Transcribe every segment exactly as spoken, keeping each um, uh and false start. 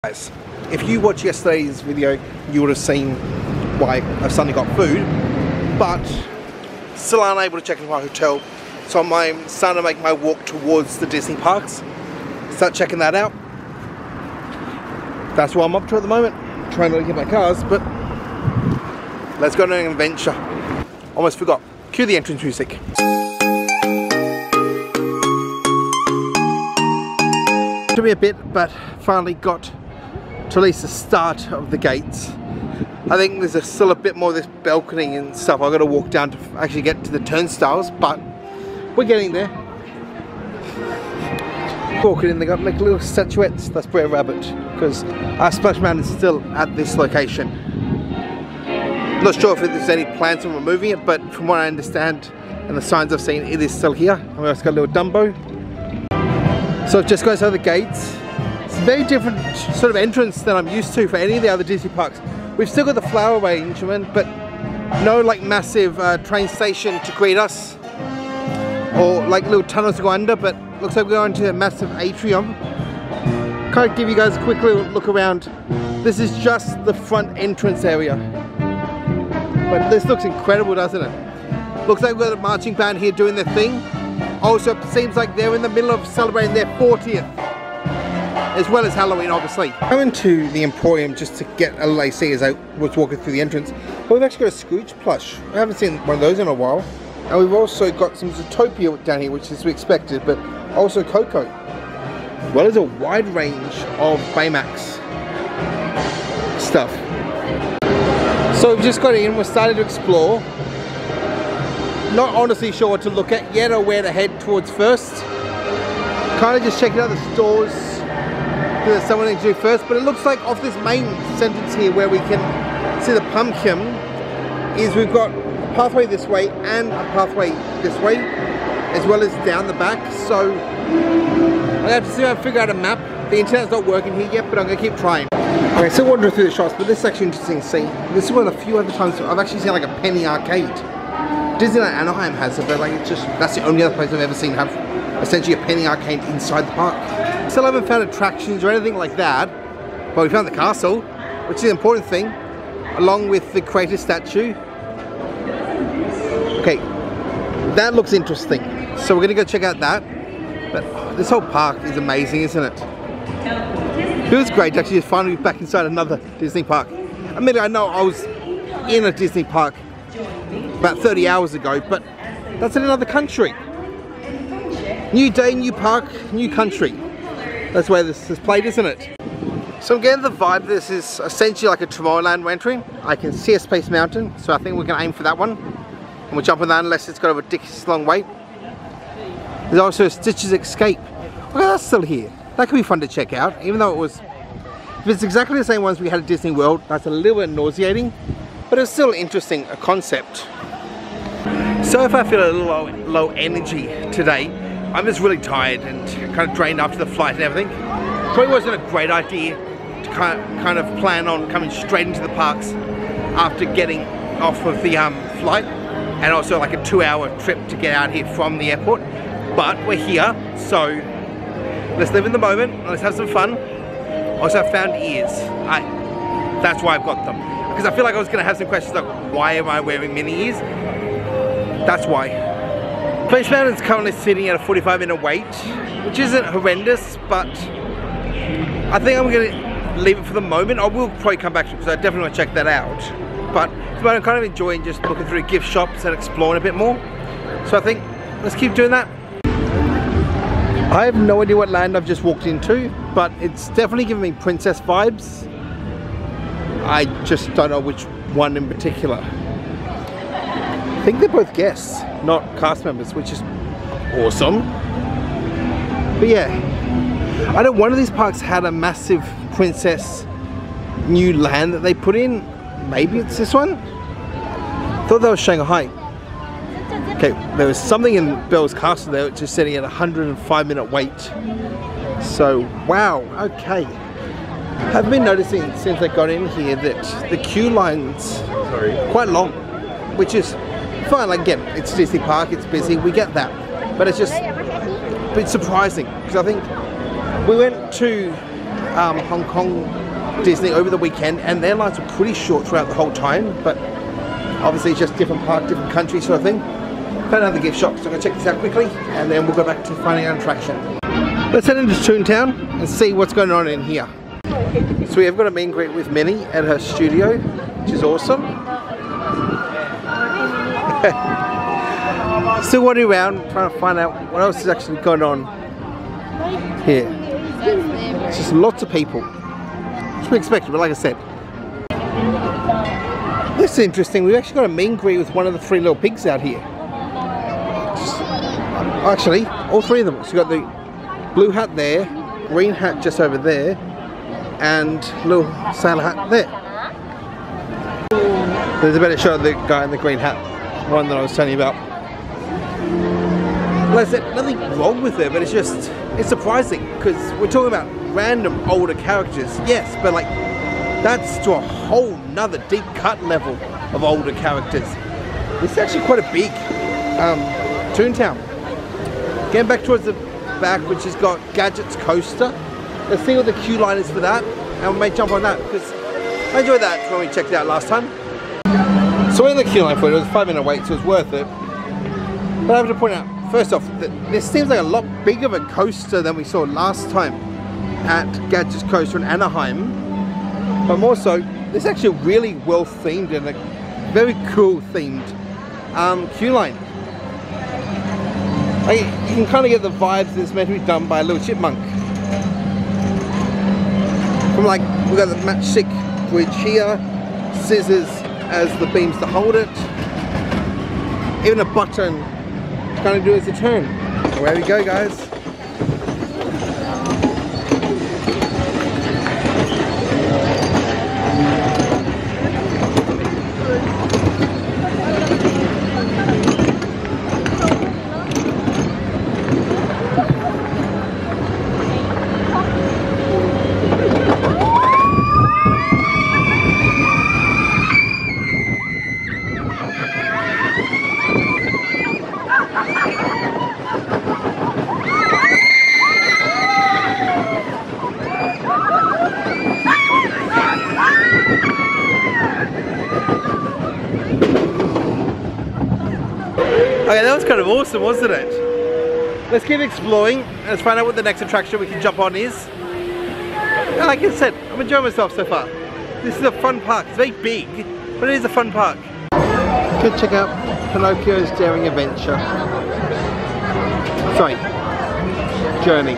Guys, if you watched yesterday's video, you would have seen why I've suddenly got food, but still unable to check into my hotel. So I'm starting to make my walk towards the Disney parks. Start checking that out. That's what I'm up to at the moment. Trying not to get my cars, but let's go on an adventure. Almost forgot. Cue the entrance music. Took me a bit, but finally got to at least the start of the gates. I think there's a, still a bit more of this balcony and stuff. I've got to walk down to actually get to the turnstiles, but we're getting there. Walking in, they got like little statuettes. That's Brer Rabbit, because our Splash Mountain is still at this location. Not sure if there's any plans on removing it, but from what I understand and the signs I've seen, it is still here. And we also got a little Dumbo. So it just goes over the gates. It's a very different sort of entrance than I'm used to for any of the other Disney parks. We've still got the flower arrangement, but no like massive uh, train station to greet us, or like little tunnels to go under, but looks like we're going to a massive atrium. Can't give you guys a quick little look around. This is just the front entrance area. But this looks incredible, doesn't it? Looks like we've got a marching band here doing their thing. Also, it seems like they're in the middle of celebrating their fortieth. As well as Halloween, obviously. I went to the Emporium just to get a L A C as I was walking through the entrance. But we've actually got a Scrooge plush. I haven't seen one of those in a while. And we've also got some Zootopia down here, which is to be expected, but also Coco. As well as a wide range of Baymax stuff. So we've just got in, we're starting to explore. Not honestly sure what to look at yet or where to head towards first. Kind of just checking out the stores. There's someone to do first, but it looks like off this main sentence here where we can see the pumpkin is we've got a pathway this way and a pathway this way, as well as down the back. So I have to see if I can figure out a map. The internet's not working here yet, but I'm gonna keep trying. Okay, still wandering through the shops, but this is actually interesting to see. This is one of the few other times I've actually seen like a penny arcade. Disneyland Anaheim has it, but like it's just, that's the only other place I've ever seen have essentially a penny arcade inside the park. Still haven't found attractions or anything like that, but we found the castle, which is the important thing, along with the creator statue. Okay, that looks interesting, so we're gonna go check out that. But oh, this whole park is amazing, isn't it? It was great to actually just finally be back inside another Disney park. I mean, I know I was in a Disney park about thirty hours ago, but that's in another country. New day, new park, new country. That's where this is played, isn't it? So I'm getting the vibe this is essentially like a Tomorrowland we're entering. I can see a Space Mountain, so I think we can aim for that one. And we'll jump on that unless it's got a ridiculous long wait. There's also a Stitch's Escape. Okay, that's still here. That could be fun to check out, even though it was... If it's exactly the same ones we had at Disney World, that's a little bit nauseating, but it's still interesting, a concept. So if I feel a little low, low energy today, I'm just really tired and kind of drained after the flight and everything. Probably wasn't a great idea to kind of, kind of plan on coming straight into the parks after getting off of the um, flight, and also like a two hour trip to get out here from the airport. But we're here, so let's live in the moment, let's have some fun. Also I found ears. I, that's why I've got them. Because I feel like I was going to have some questions like, why am I wearing mini ears? That's why. Space Mountain is currently sitting at a forty-five minute wait, which isn't horrendous, but I think I'm going to leave it for the moment. I will probably come back to it because I definitely want to check that out. But I'm kind of enjoying just looking through gift shops and exploring a bit more. So I think let's keep doing that. I have no idea what land I've just walked into, but it's definitely giving me princess vibes. I just don't know which one in particular. I think they're both guests, not cast members, which is awesome. But yeah, I know one of these parks had a massive princess new land that they put in. Maybe it's this one? Thought that was Shanghai. Okay, there was something in Belle's Castle there which is sitting at a one hundred five minute wait. So, wow, okay. I've been noticing since I got in here that the queue lines are quite long, which is fine. Like, again, it's Disney Park, it's busy, we get that. But it's just a bit surprising, because I think we went to um, Hong Kong Disney over the weekend, and their lines were pretty short throughout the whole time, but obviously it's just different park, different country sort of thing. Found another gift shop, so I'm going to check this out quickly, and then we'll go back to finding an attraction. Let's head into Toontown and see what's going on in here. So we have got a meet and greet with Minnie at her studio, which is awesome. Still wandering around trying to find out what else is actually going on here. It's just lots of people. Which we expected, but like I said. This is interesting, we've actually got a meet and greet with one of the three little pigs out here. Just, actually, all three of them. So you've got the blue hat there, green hat just over there, and little sailor hat there. There's a better shot of the guy in the green hat, one that I was telling you about. Like I said, nothing wrong with it, but it's just, it's surprising, because we're talking about random older characters, yes, but like, that's to a whole nother deep cut level of older characters. This is actually quite a big um, Toontown. Getting back towards the back, which has got Gadget's Coaster. Let's see what the queue line is for that, and we may jump on that, because I enjoyed that when we checked it out last time. So we're in the queue line for it, it was a five minute wait, so it was worth it. But I have to point out, first off, that this seems like a lot bigger of a coaster than we saw last time at Gadget's Coaster in Anaheim. But more so, this is actually really well themed and a very cool themed um, queue line. Like, you can kind of get the vibes that it's meant to be done by a little chipmunk. From like, we've got the matchstick bridge here, scissors as the beams to hold it, even a button to kind of do as a turn. Away we go, guys. Okay, that was kind of awesome, wasn't it? Let's keep exploring. Let's find out what the next attraction we can jump on is. And like I said, I'm enjoying myself so far. This is a fun park. It's very big, but it is a fun park. Go check out Pinocchio's Daring Adventure. Sorry, Journey.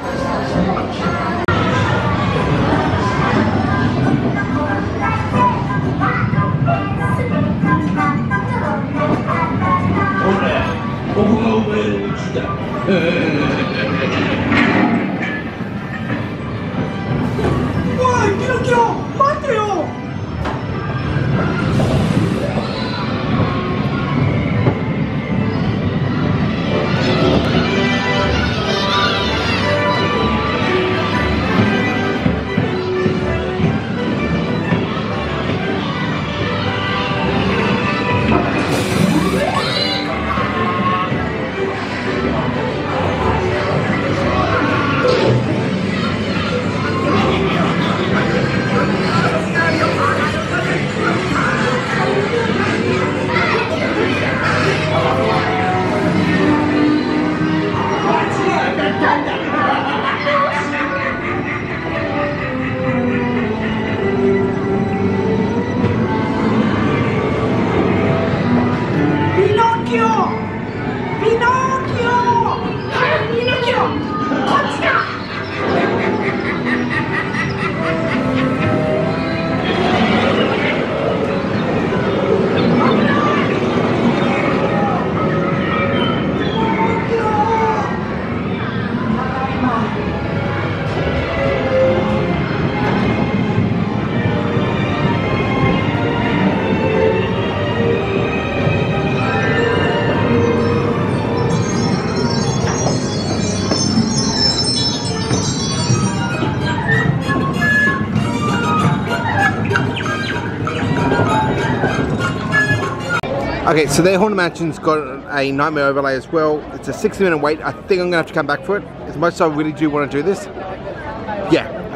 Okay, so their Haunted Mansion's got a Nightmare overlay as well. It's a sixty minute wait. I think I'm gonna have to come back for it. As much as I really do want to do this, yeah,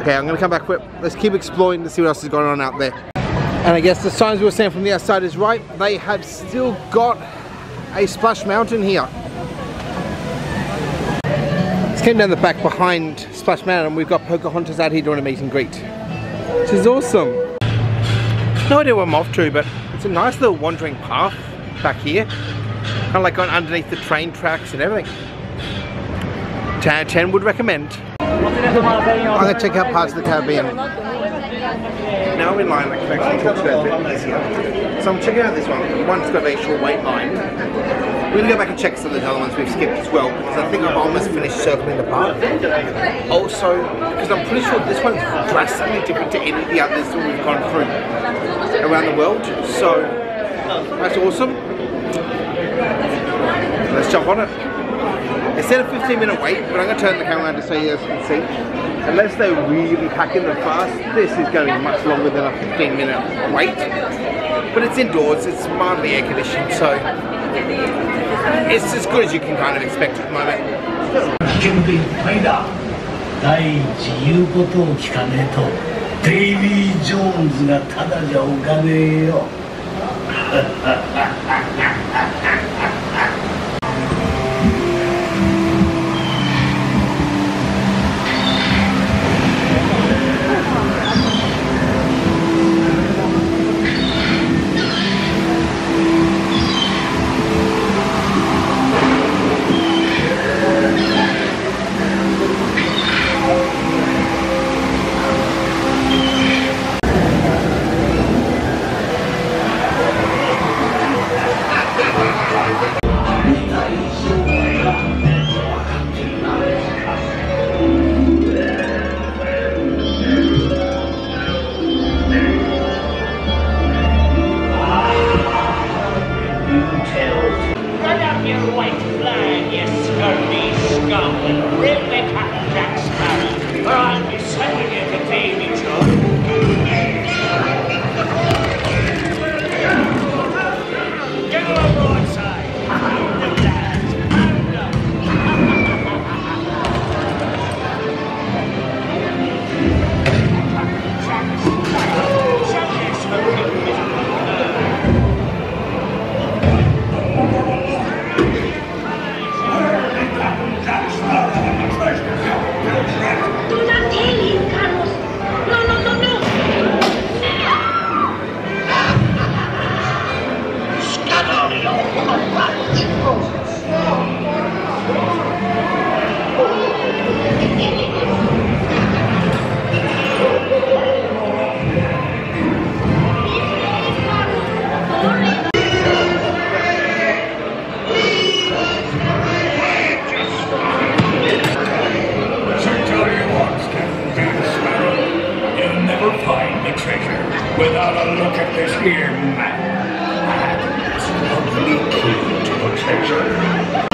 Okay, I'm gonna come back for it. Let's keep exploring to see what else is going on out there. And I guess the signs we were saying from the outside is right. They have still got a Splash Mountain here. Let's came down the back behind Splash Mountain and we've got Pocahontas out here doing a meet and greet, which is awesome. No idea where I'm off to, but it's a nice little wandering path back here. Kind of like going underneath the train tracks and everything. ten out of ten would recommend. I'm going to check out parts of the Caribbean. Now I'm in line, I can actually talk about it a bit easier. So I'm checking out this one. One's got a short wait line. We're going to go back and check some of the other ones we've skipped as well, because I think I've almost finished circling the park. Also, because I'm pretty sure this one's drastically different to any of the others that we've gone through around the world. So, that's awesome. Let's jump on it. It said a fifteen minute wait, but I'm going to turn the camera around to so you guys can see. Unless they really pack in them fast, this is going to be much longer than a fifteen minute wait. But it's indoors, it's mildly air conditioned, so it's as good as you can kind of expect at the moment. 準備いっぱいだ。第一言うことを聞かねえと、デイビー・ジョーンズがただじゃおかねえよ。 Without a look at this here map, it's lovely key to the treasure.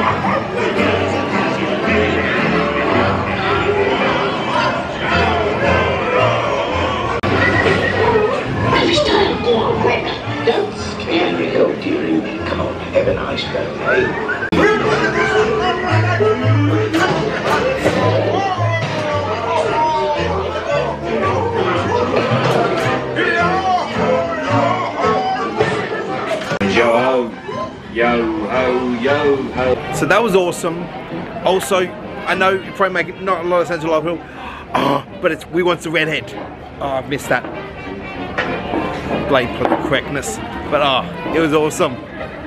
This time, go on, quick. Don't scare me, oh dearie. Come on, have a nice day. Yo ho, yo ho. So that was awesome. Also, I know you probably make it not a lot of sense to a lot of people. Oh, but it's we want the redhead. Oh, I've missed that. Blade political correctness. But oh, it was awesome.